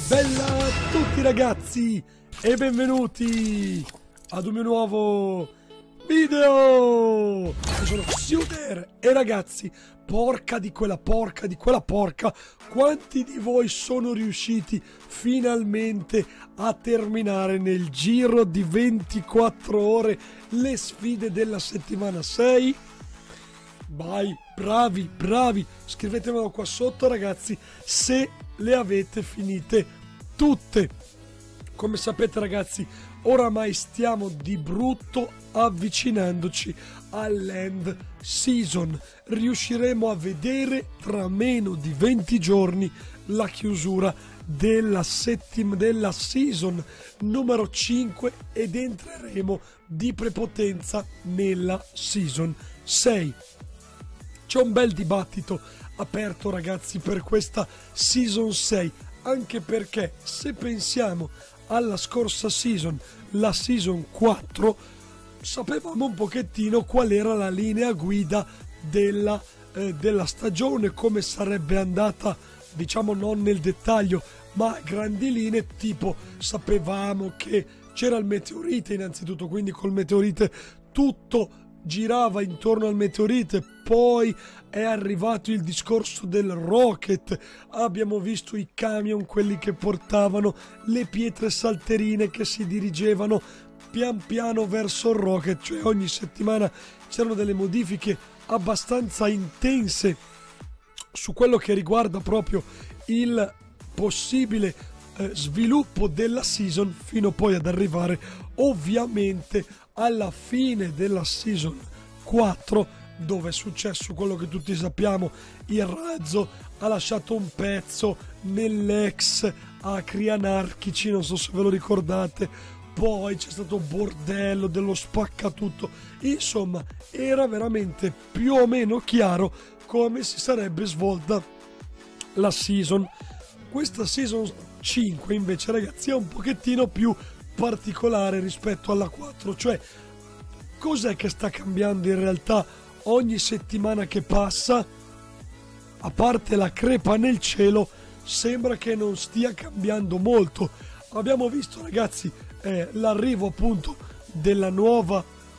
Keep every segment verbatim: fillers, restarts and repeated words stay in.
Bella a tutti ragazzi e benvenuti ad un mio nuovo video. Io sono Xiuder e ragazzi, porca di quella porca di quella porca, quanti di voi sono riusciti finalmente a terminare nel giro di ventiquattro ore le sfide della settimana sei? Vai, bravi, bravi, scrivetemelo qua sotto ragazzi se le avete finite tutte. Come sapete ragazzi, oramai stiamo di brutto avvicinandoci all'end season. Riusciremo a vedere tra meno di venti giorni la chiusura della settima della season numero cinque ed entreremo di prepotenza nella season sei. C'è un bel dibattito aperto ragazzi per questa season sei, anche perché se pensiamo alla scorsa season, la season quattro, sapevamo un pochettino qual era la linea guida della, eh, della stagione, come sarebbe andata, diciamo non nel dettaglio ma a grandi linee, tipo sapevamo che c'era il meteorite innanzitutto, quindi col meteorite tutto girava intorno al meteorite, poi è arrivato il discorso del rocket, abbiamo visto i camion, quelli che portavano le pietre salterine che si dirigevano pian piano verso il rocket, cioè ogni settimana c'erano delle modifiche abbastanza intense su quello che riguarda proprio il possibile eh, sviluppo della season, fino poi ad arrivare ovviamente alla fine della season quattro, dove è successo quello che tutti sappiamo: il razzo ha lasciato un pezzo nell'ex acri anarchici, non so se ve lo ricordate, poi c'è stato bordello dello spaccatutto, insomma era veramente più o meno chiaro come si sarebbe svolta la season. Questa season cinque invece ragazzi è un pochettino più particolare rispetto alla quattro, cioè cos'è che sta cambiando in realtà ogni settimana che passa? A parte la crepa nel cielo, sembra che non stia cambiando molto. Abbiamo visto ragazzi eh, l'arrivo appunto della nuova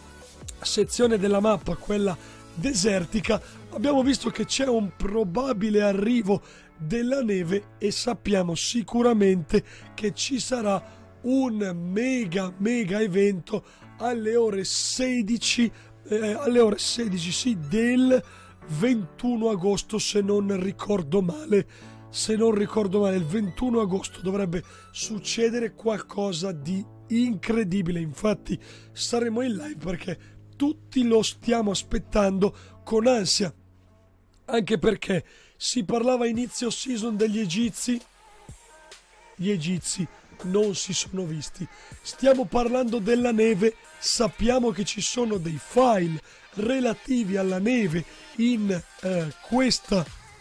sezione della mappa, quella desertica, abbiamo visto che c'è un probabile arrivo della neve e sappiamo sicuramente che ci sarà un mega mega evento alle ore sedici eh, alle ore sedici sì, del ventuno agosto, se non ricordo male se non ricordo male il ventuno agosto dovrebbe succedere qualcosa di incredibile. Infatti saremo in live perché tutti lo stiamo aspettando con ansia, anche perché si parlava a inizio season degli egizi, gli egizi non si sono visti. Stiamo parlando della neve, sappiamo che ci sono dei file relativi alla neve in eh, questa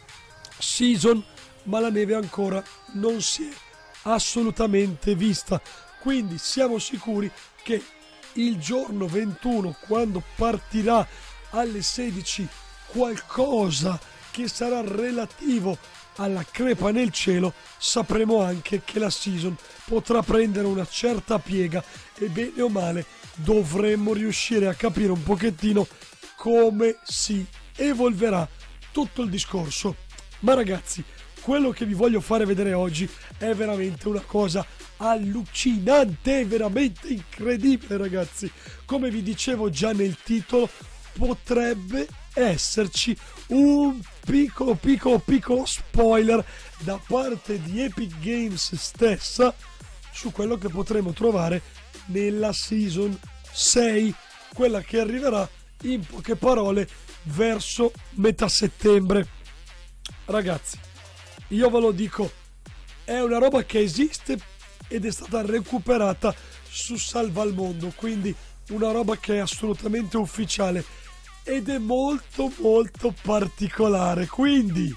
season, ma la neve ancora non si è assolutamente vista, quindi siamo sicuri che il giorno ventuno, quando partirà alle sedici qualcosa che sarà relativo alla crepa nel cielo, sapremo anche che la season potrà prendere una certa piega e bene o male dovremmo riuscire a capire un pochettino come si evolverà tutto il discorso. Ma ragazzi, quello che vi voglio fare vedere oggi è veramente una cosa allucinante, veramente incredibile ragazzi. Come vi dicevo già nel titolo, potrebbe esserci un piccolo piccolo piccolo spoiler da parte di Epic Games stessa su quello che potremo trovare nella season sei, quella che arriverà in poche parole verso metà settembre. Ragazzi, io ve lo dico, è una roba che esiste ed è stata recuperata su Salva al Mondo, quindi una roba che è assolutamente ufficiale ed è molto molto particolare, quindi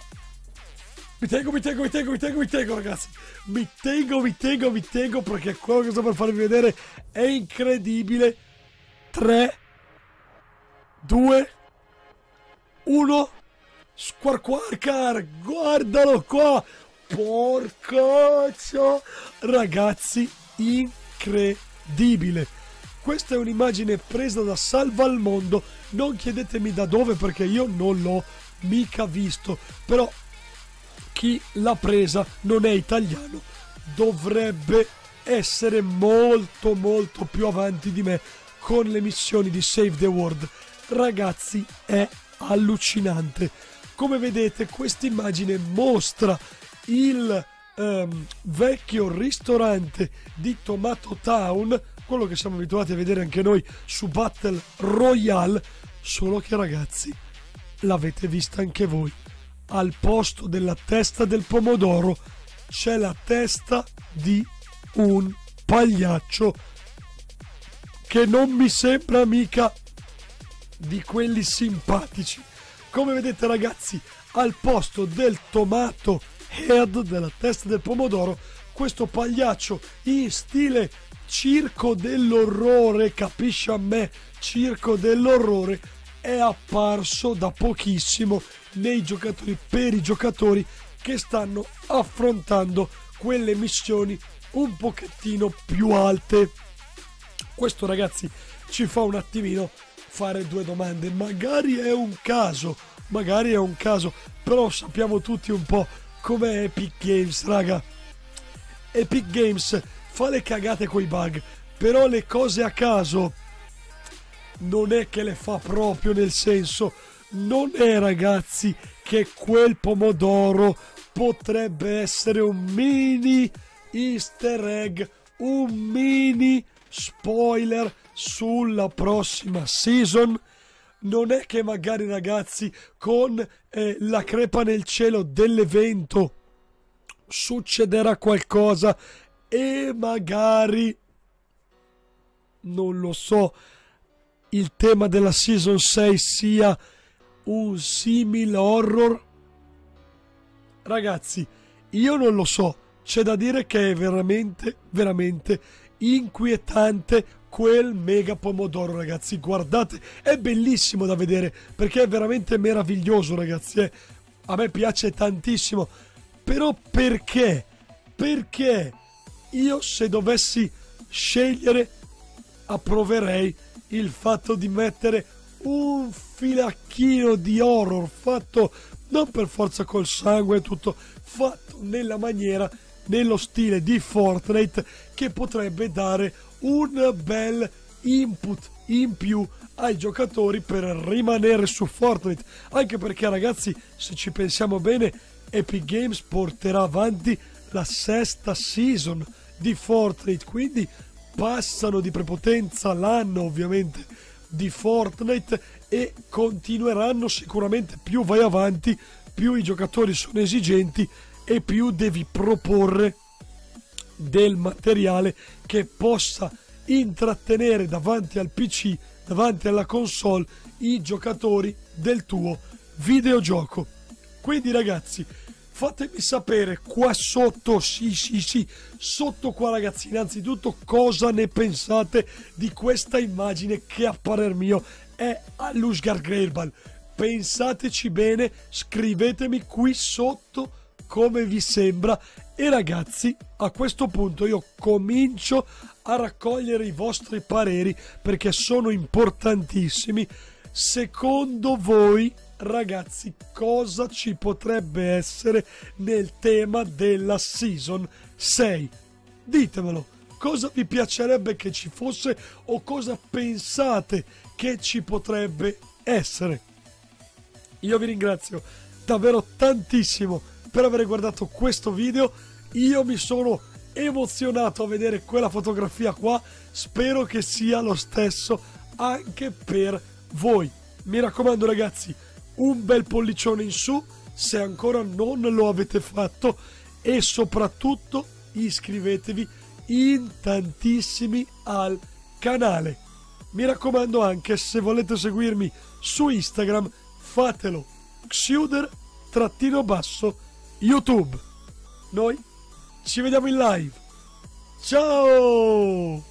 mi tengo, mi tengo, mi tengo, mi tengo, mi tengo ragazzi, mi tengo, mi tengo, mi tengo perché quello che sto per farvi vedere è incredibile. tre, due, uno, Squarquarcar, guardalo qua, porcaccia, ragazzi, incredibile. Questa è un'immagine presa da Salva al Mondo, non chiedetemi da dove perché io non l'ho mica visto, però chi l'ha presa non è italiano, dovrebbe essere molto molto più avanti di me con le missioni di Save the World. Ragazzi, è allucinante. Come vedete, questa immagine mostra il um, vecchio ristorante di Tomato Town, quello che siamo abituati a vedere anche noi su Battle Royale, solo che ragazzi, l'avete vista anche voi. Al posto della testa del pomodoro c'è la testa di un pagliaccio che non mi sembra mica di quelli simpatici. Come vedete ragazzi, al posto del tomato head, della testa del pomodoro, questo pagliaccio in stile circo dell'orrore, capisci a me, circo dell'orrore, è apparso da pochissimo nei giocatori, per i giocatori che stanno affrontando quelle missioni un pochettino più alte. Questo ragazzi ci fa un attimino fare due domande. Magari è un caso, magari è un caso, però sappiamo tutti un po' com'è Epic Games, raga. Epic Games fa le cagate coi bug, però le cose a caso non è che le fa proprio, nel senso, non è ragazzi che quel pomodoro potrebbe essere un mini easter egg, un mini spoiler sulla prossima season. Non è che magari ragazzi con eh, la crepa nel cielo dell'evento succederà qualcosa e magari, non lo so, il tema della season sei sia un simile horror. Ragazzi, io non lo so, c'è da dire che è veramente veramente inquietante quel mega pomodoro, ragazzi. Guardate, è bellissimo da vedere perché è veramente meraviglioso, ragazzi, eh. A me piace tantissimo, però perché perché io, se dovessi scegliere, approverei il fatto di mettere un filacchino di horror, fatto non per forza col sangue e tutto, fatto nella maniera, nello stile di Fortnite, che potrebbe dare un bel input in più ai giocatori per rimanere su Fortnite. Anche perché ragazzi, se ci pensiamo bene, Epic Games porterà avanti la sesta season di Fortnite, quindi passano di prepotenza l'anno ovviamente di Fortnite e continueranno sicuramente. Più vai avanti, più i giocatori sono esigenti e più devi proporre del materiale che possa intrattenere davanti al P C, davanti alla console, i giocatori del tuo videogioco. Quindi ragazzi, fatemi sapere qua sotto, sì sì sì, sotto qua ragazzi, innanzitutto cosa ne pensate di questa immagine che a parer mio è Allsgård. Pensateci bene, scrivetemi qui sotto come vi sembra e ragazzi, a questo punto io comincio a raccogliere i vostri pareri perché sono importantissimi. Secondo voi ragazzi, cosa ci potrebbe essere nel tema della season sei? Ditemelo, cosa vi piacerebbe che ci fosse o cosa pensate che ci potrebbe essere? Io vi ringrazio davvero tantissimo per aver guardato questo video. Io mi sono emozionato a vedere quella fotografia qua, spero che sia lo stesso anche per voi. Mi raccomando ragazzi, un bel pollicione in su se ancora non lo avete fatto e soprattutto iscrivetevi in tantissimi al canale. Mi raccomando anche, se volete seguirmi su Instagram, fatelo, Xiuder trattino basso YouTube. Noi ci vediamo in live. Ciao!